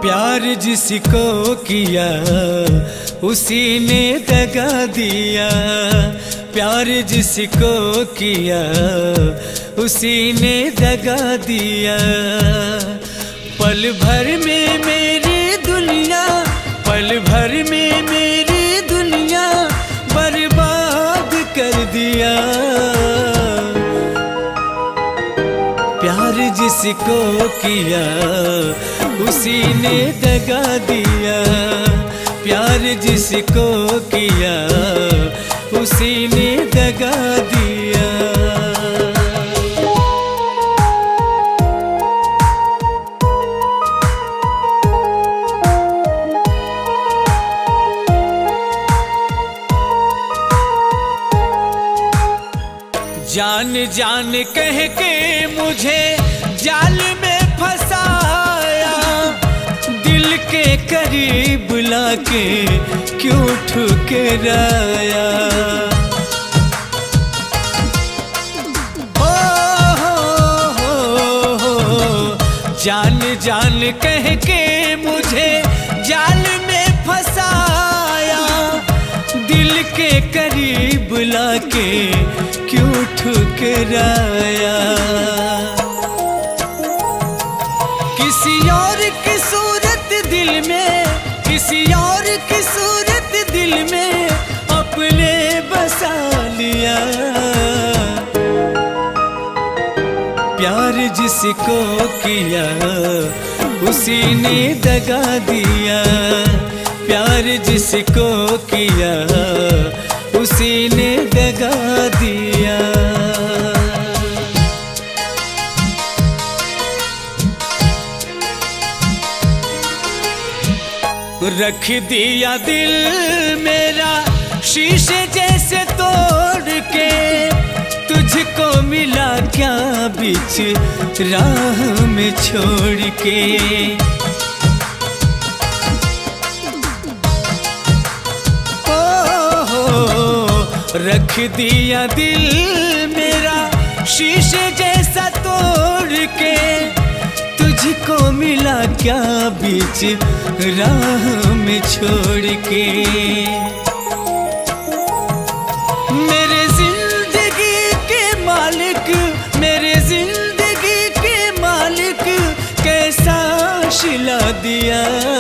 प्यार जिसको किया उसी ने दगा दिया। प्यार जिसको किया उसी ने दगा दिया। पल भर में मेरी दुनिया, पल भर में मेरी दुनिया बर्बाद कर दिया। प्यार जिसको किया उसी ने दगा दिया। प्यार जिसको किया उसी ने दगा दिया। जान जान कह के मुझे जाल में फंसाया। दिल के करीब लाके क्यों ठुकराया। जान जान कह के मुझे जाल में फंसाया। दिल के करीब लाके क्यों ठुकराया। किसी और की सूरत दिल में, किसी और की सूरत दिल में अपने बसा लिया। प्यार जिसको किया उसी ने दगा दिया। प्यार जिसको किया उसी ने दगा दिया। रख दिया दिल मेरा शीशे जैसे तोड़ के। तुझको मिला क्या बीच राह में छोड़ के। रख दिया दिल मेरा शीशे जैसा तोड़ के। तुझको मिला क्या बीच राह में छोड़ के। मेरे जिंदगी के मालिक, मेरे जिंदगी के मालिक कैसा शिला दिया।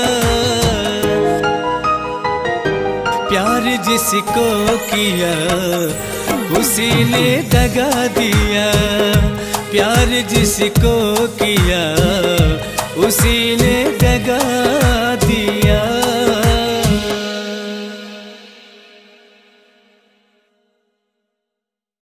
प्यार जिसको किया उसी ने दगा दिया। प्यार जिसको किया उसी ने दगा